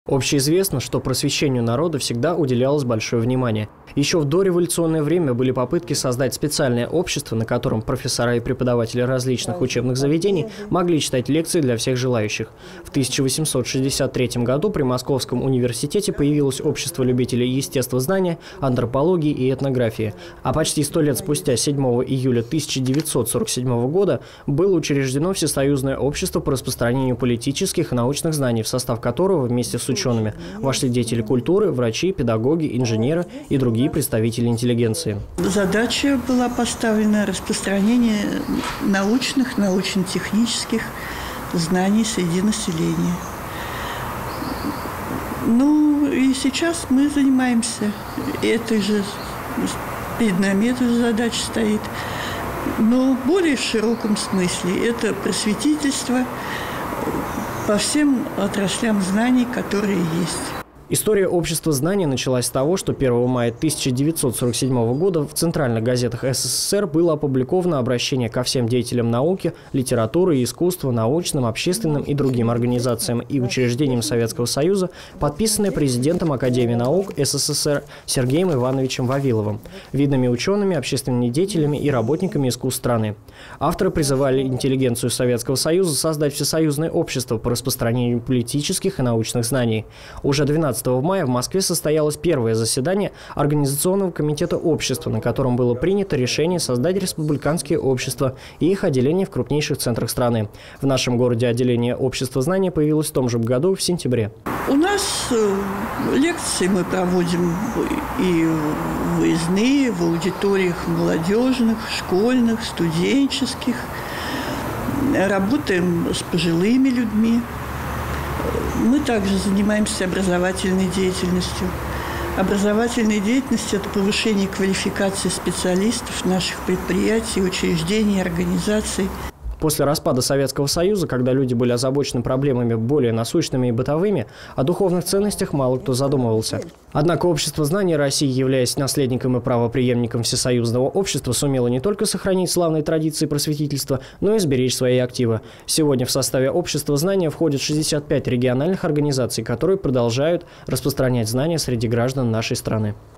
Общеизвестно, что просвещению народа всегда уделялось большое внимание. Еще в дореволюционное время были попытки создать специальное общество, на котором профессора и преподаватели различных учебных заведений могли читать лекции для всех желающих. В 1863 году при Московском университете появилось общество любителей естествознания, антропологии и этнографии. А почти 100 лет спустя, 7 июля 1947 года, было учреждено Всесоюзное общество по распространению политических и научных знаний, в состав которого вместе с учеными вошли деятели культуры, врачи, педагоги, инженеры и другие представители интеллигенции. Задача была поставлена распространение научно-технических знаний среди населения. И сейчас мы занимаемся перед нами эта же задача стоит, но в более широком смысле. Это просветительство по всем отраслям знаний, которые есть. История общества знания началась с того, что 1 мая 1947 года в центральных газетах СССР было опубликовано обращение ко всем деятелям науки, литературы и искусства, научным, общественным и другим организациям и учреждениям Советского Союза, подписанное президентом Академии наук СССР Сергеем Ивановичем Вавиловым, видными учеными, общественными деятелями и работниками искусств страны. Авторы призывали интеллигенцию Советского Союза создать всесоюзное общество по распространению политических и научных знаний. Уже 12 мая в Москве состоялось первое заседание Организационного комитета общества, на котором было принято решение создать республиканские общества и их отделение в крупнейших центрах страны. В нашем городе отделение общества знания появилось в том же году, в сентябре. У нас лекции мы проводим и выездные, в аудиториях молодежных, школьных, студенческих. Работаем с пожилыми людьми. Мы также занимаемся образовательной деятельностью. Образовательная деятельность – это повышение квалификации специалистов наших предприятий, учреждений, организаций. После распада Советского Союза, когда люди были озабочены проблемами более насущными и бытовыми, о духовных ценностях мало кто задумывался. Однако Общество знаний России, являясь наследником и правопреемником Всесоюзного общества, сумело не только сохранить славные традиции просветительства, но и сберечь свои активы. Сегодня в составе Общества знания входят 65 региональных организаций, которые продолжают распространять знания среди граждан нашей страны.